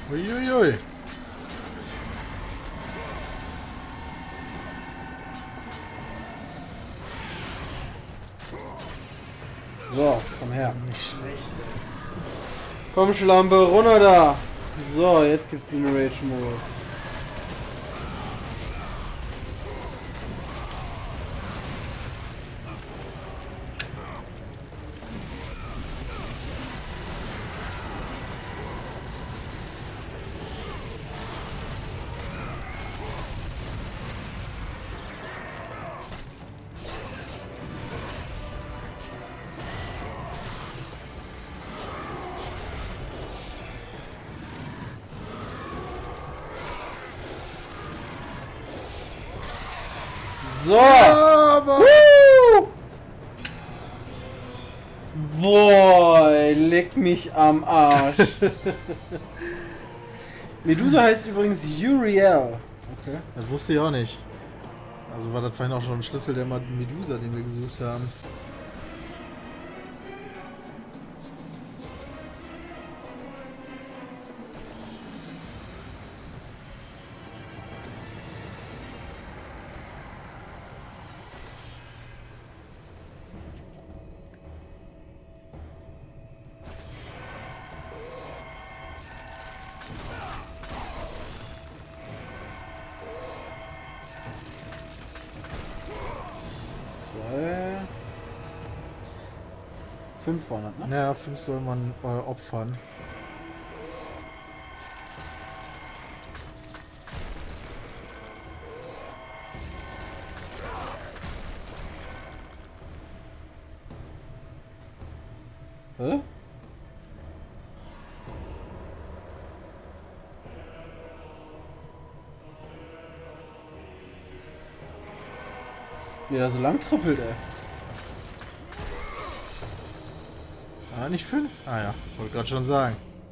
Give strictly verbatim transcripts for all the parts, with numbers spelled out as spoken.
Uiuiui. So, komm her. Nicht schlecht. Komm, Schlampe, runter da. So, jetzt gibt's den Rage-Modus. So! Aber Woo! Boah, leck mich am Arsch. Medusa heißt übrigens Uriel. Okay. das wusste ich auch nicht. Also war das vorhin auch schon ein Schlüssel der Medusa, den wir gesucht haben. Zwei. fünfhundert, ne? Naja, fünf soll man äh, opfern. Hä? Wie er so lang trippelt, ey. Ah, nicht fünf? Ah ja, wollte gerade schon sagen.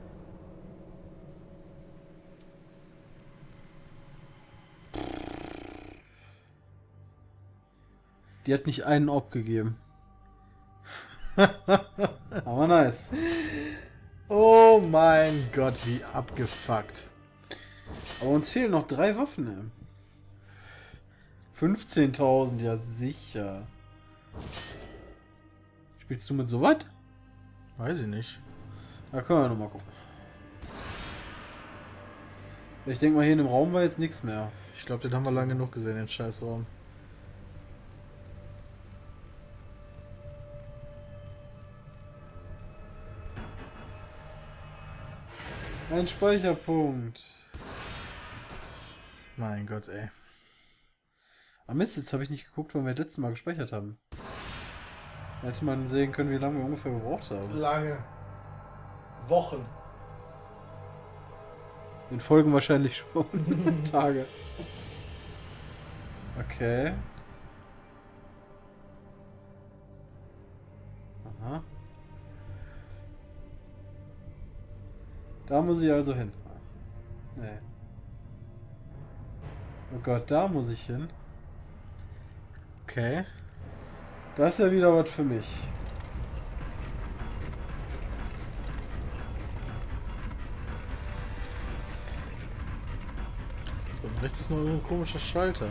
Die hat nicht einen Ob gegeben. Aber nice. Oh mein Gott, wie abgefuckt. Aber uns fehlen noch drei Waffen, ey. fünfzehntausend, ja sicher. Spielst du mit so was? Weiß ich nicht. Da können wir nochmal gucken. Ich denke mal, hier in dem Raum war jetzt nichts mehr. Ich glaube, den haben wir lange genug gesehen, den Scheißraum. Ein Speicherpunkt. Mein Gott, ey. Ah Mist, jetzt habe ich nicht geguckt, wann wir das letzte Mal gespeichert haben. Da hätte man sehen können, wie lange wir ungefähr gebraucht haben. Lange. Wochen. In Folgen wahrscheinlich schon. Tage. Okay. Aha. Da muss ich also hin. Nee. Oh Gott, da muss ich hin. Okay. Das ist ja wieder was für mich. So, und rechts ist noch so ein komischer Schalter.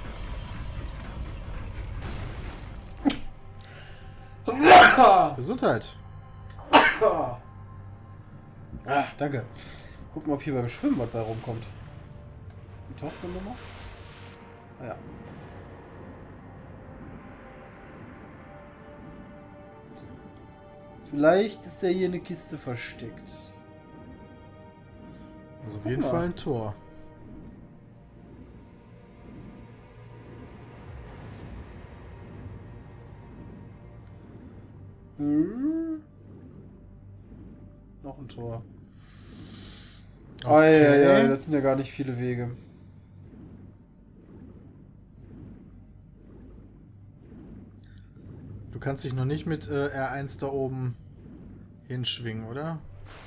Gesundheit. Ah, danke. Gucken, ob hier beim Schwimmen was bei rumkommt. Die taucht man nochmal? Ah ja. Vielleicht ist ja hier eine Kiste versteckt. Also auf jeden Fall ein Tor. Hm. Noch ein Tor. Okay. Ah, ja, ja, das sind ja gar nicht viele Wege. Du kannst dich noch nicht mit äh, R eins da oben hinschwingen, oder?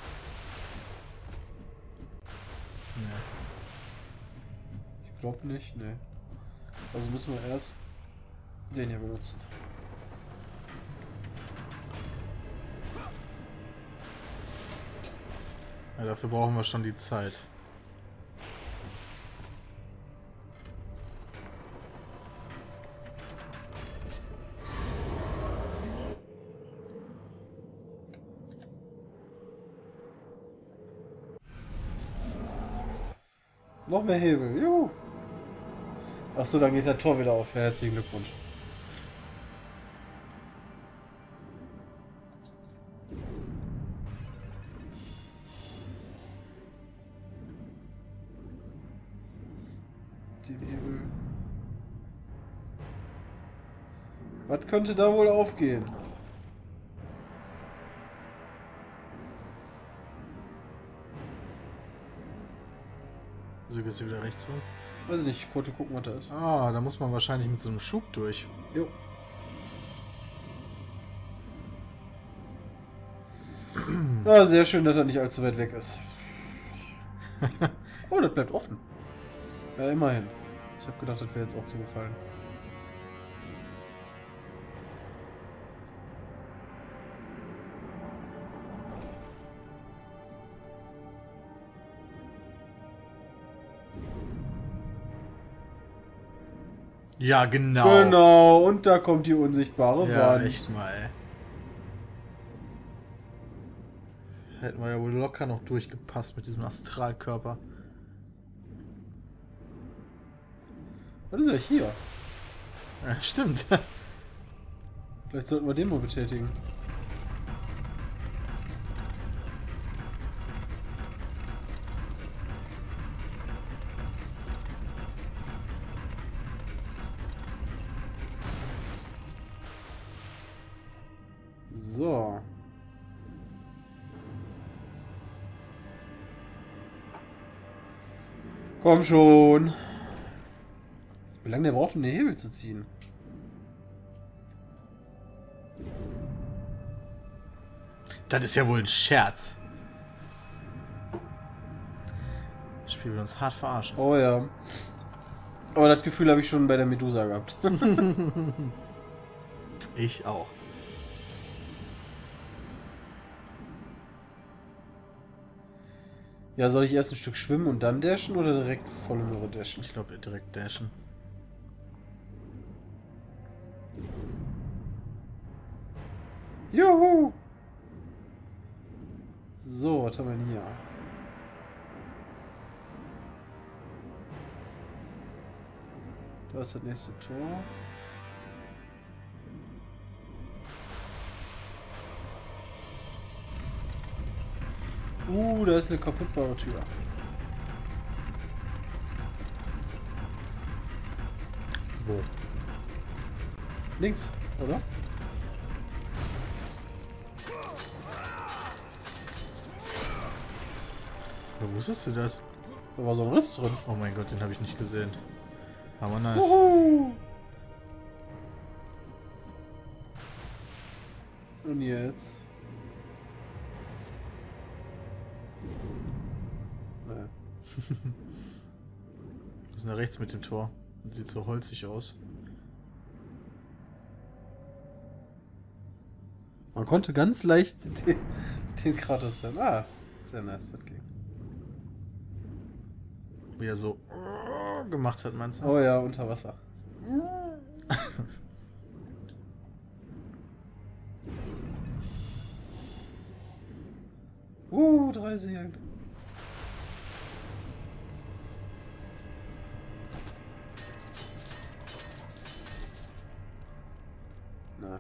Nee. Ich glaube nicht, ne. Also müssen wir erst den hier benutzen. Ja, dafür brauchen wir schon die Zeit. Noch mehr Hebel. Juhu. Achso, dann geht der Tor wieder auf. Herzlichen Glückwunsch. Den Hebel. Was könnte da wohl aufgehen? So gehst du wieder rechts rum. Weiß nicht, ich wollte gucken, was da ist. Ah, da muss man wahrscheinlich mit so einem Schub durch. Jo. Ah, sehr schön, dass er nicht allzu weit weg ist. Oh, das bleibt offen. Ja, immerhin. Ich habe gedacht, das wäre jetzt auch zugefallen. Ja, genau. Genau, und da kommt die unsichtbare Ja, Wand. echt mal. Hätten wir ja wohl locker noch durchgepasst mit diesem Astralkörper. Was ist ja hier? Ja, stimmt. Vielleicht sollten wir den mal betätigen. So. Komm schon. Wie lange der braucht, um den Hebel zu ziehen? Das ist ja wohl ein Scherz. Das Spiel will uns hart verarschen. Oh ja. Aber das Gefühl habe ich schon bei der Medusa gehabt. Ich auch. Ja, soll ich erst ein Stück schwimmen und dann dashen oder direkt volle Möhre dashen? Ich glaube direkt dashen. Juhu! So, was haben wir denn hier? Da ist das nächste Tor. Uh, da ist eine kaputtbare Tür. Wo? Links, oder? Wo wusstest du das? Da war so ein Riss drin. Oh mein Gott, den habe ich nicht gesehen. Aber nice. Uhu. Und jetzt? Naja. Was ist denn da rechts mit dem Tor? Das sieht so holzig aus. Man konnte ganz leicht den, den Kratos hören. Ah, sehr nice, das ging. Wie er so gemacht hat, meinst du? Oh ja, unter Wasser. Uh, drei Seelen. Na.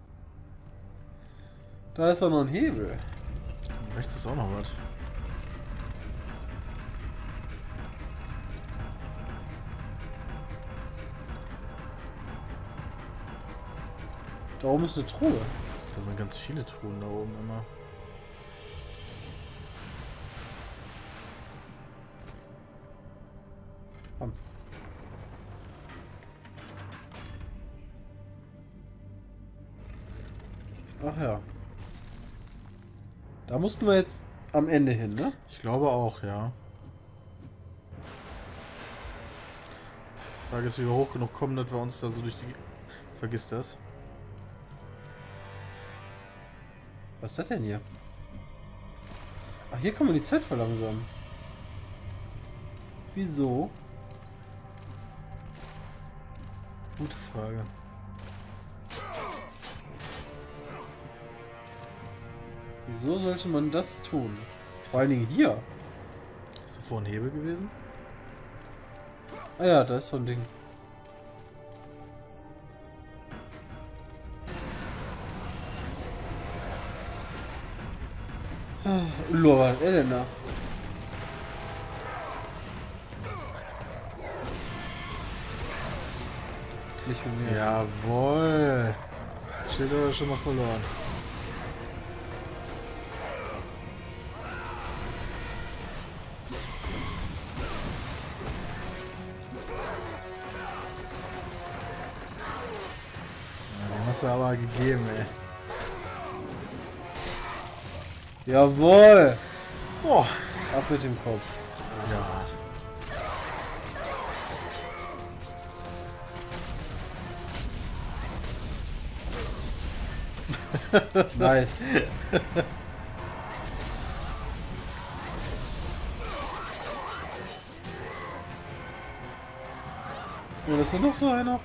Da ist doch noch ein Hebel. Rechts ist auch noch was. Da oben ist eine Truhe. Da sind ganz viele Truhen da oben immer. Komm. Ach ja. Da mussten wir jetzt am Ende hin, ne? Ich glaube auch, ja. Die Frage ist, wie wir hoch genug kommen, dass wir uns da so durch die... Vergiss das. Was ist das denn hier? Ach, hier kann man die Zeit verlangsamen. Wieso? Gute Frage. Wieso sollte man das tun? Vor allen Dingen hier. Ist da vorhin ein Hebel gewesen? Ah ja, da ist so ein Ding. Ah, Lord, was hat er denn da? Nicht von mir. Jawohl. Schild oder schon mal verloren. Ja, den hast du aber gegeben, ey. Jawohl! Boah. Ab mit dem Kopf. Ja. Nice. Oh, das ist noch so einer.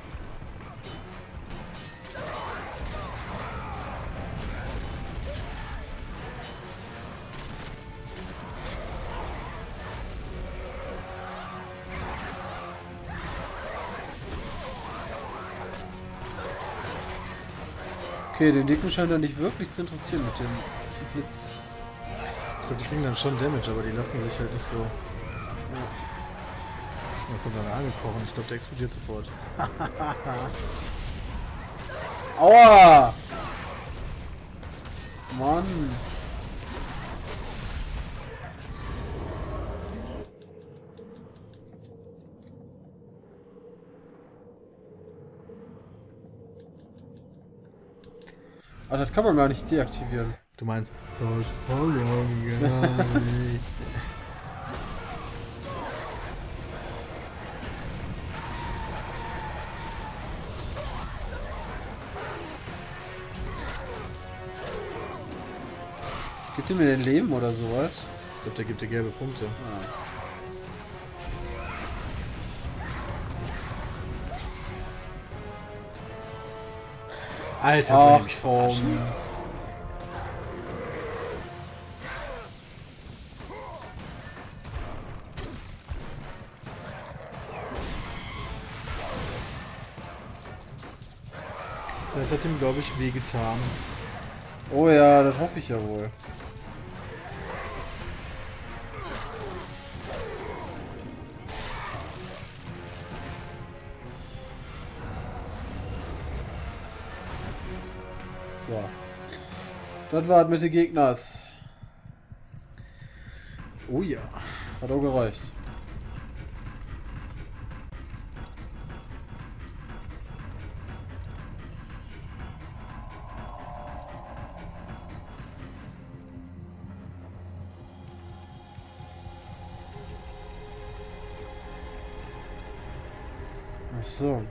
Okay, den Dicken scheint er nicht wirklich zu interessieren mit dem Blitz. Ich glaube, die kriegen dann schon Damage, aber die lassen sich halt nicht so. Ja. Da kommt einer angekrochen. Ich glaube, der explodiert sofort. Aua! Mann! Ah, das kann man gar nicht deaktivieren. Du meinst, das kann man gar nicht. Gibt ihr mir den Leben oder sowas? Ich glaube, der gibt dir gelbe Punkte. Ah. Alter, wollt ihr Ach, mich komm. verarschen? Das hat ihm, glaube ich, wehgetan. Oh ja, das hoffe ich ja wohl. So. Das war's mit den Gegners. Oh ja. Hat auch gereicht. Ach so.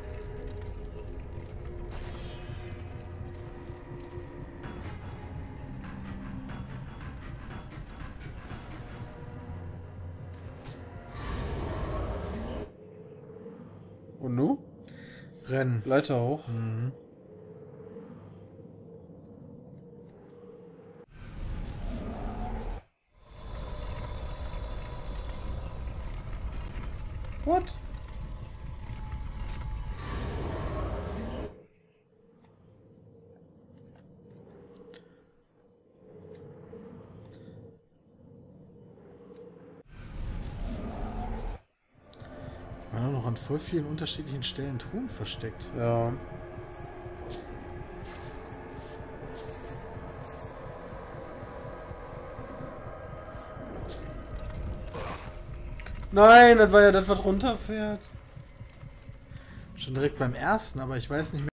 Und nu? Rennen. Leiter hoch. Mhm. What? War noch an voll vielen unterschiedlichen Stellen Truhen versteckt. Ja. Nein, das war ja das, was runterfährt. Schon direkt beim ersten, aber ich weiß nicht mehr.